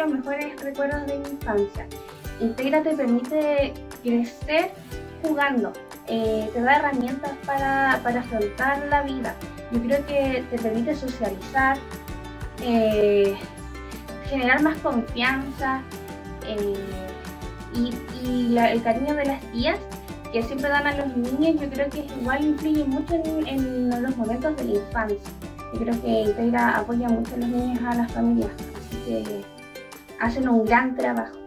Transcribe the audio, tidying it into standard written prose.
los mejores recuerdos de mi infancia. Integra te permite crecer jugando, te da herramientas para afrontar la vida. Yo creo que te permite socializar, generar más confianza, el cariño de las tías que siempre dan a los niños. Yo creo que igual influye mucho en los momentos de la infancia. Yo creo que Integra apoya mucho a los niños, a las familias, así que hacen un gran trabajo.